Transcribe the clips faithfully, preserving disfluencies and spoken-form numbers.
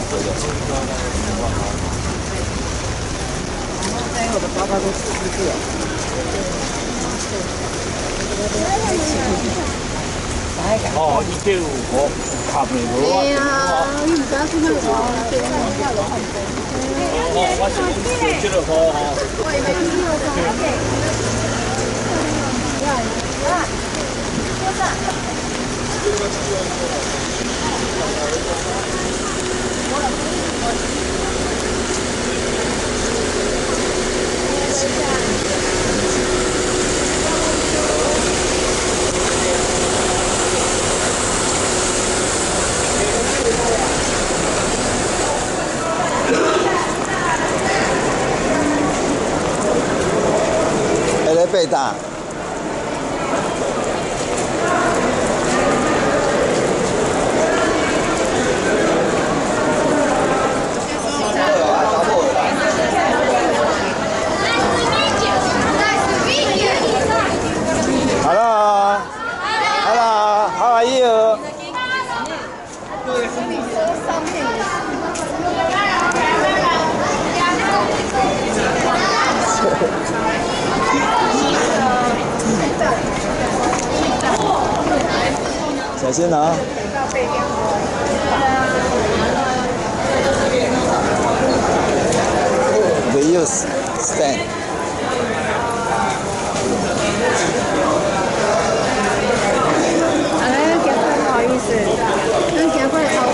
最後的包包都四十个。 哦，伊叫我合的无我。 哎呀，你唔敢出去玩，对啊， 哦，我是有这个好哦。 我以为你有还在北大。Hello, hello, how are you? 小心啊 ！The use stand. 哎，给不好意思，那给过来好。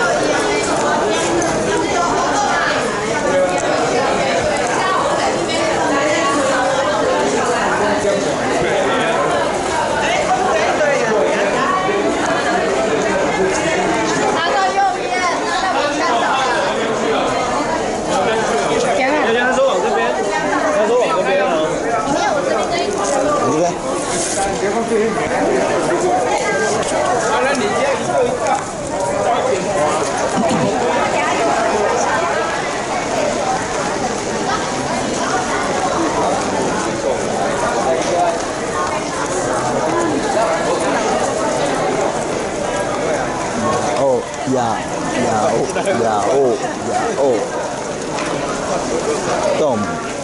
哦呀呀哦呀哦呀哦，动。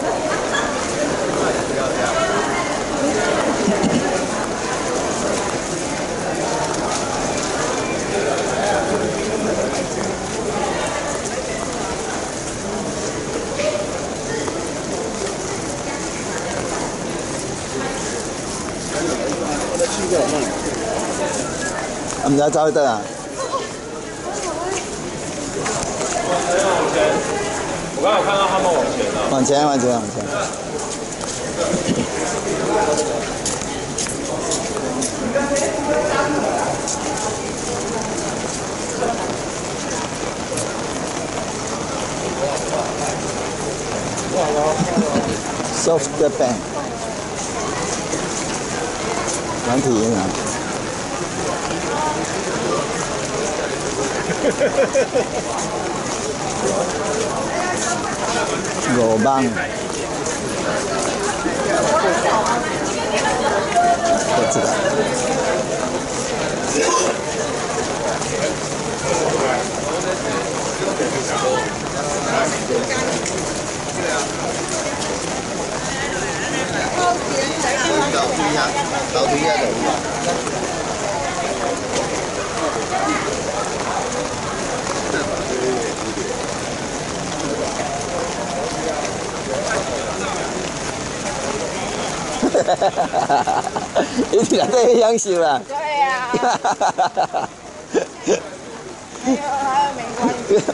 我们要走一段啊。 我刚刚有看到他们往前了。 往前，往前，往前。Soft band， 软体银行。五万，こっちだ。倒推下，倒推下。一直在这享受啦。 对呀。还有还有没关系。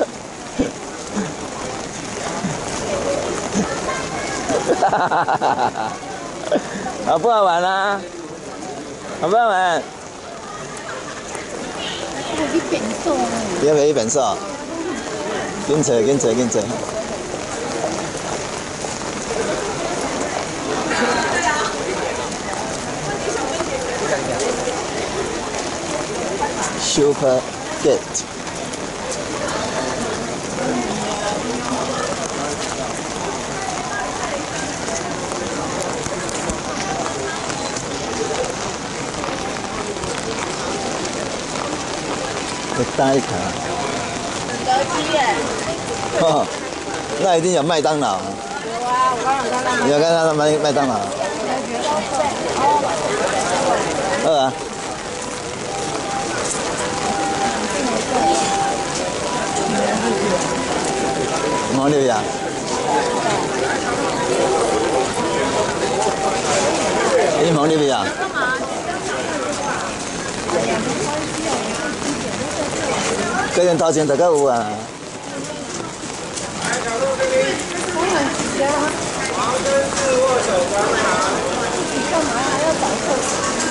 好不好玩啊？好不好玩？ 我一本色。 要不要一本色？跟着，跟着，跟着。Super Gate。大一卡。 鸡耶。 哦，那一定有麦当劳。 有啊，我刚刚看到。 你有看到麦麦当劳？二啊。毛六呀。你毛六呀？个人掏钱大概有啊。 干嘛还要找客？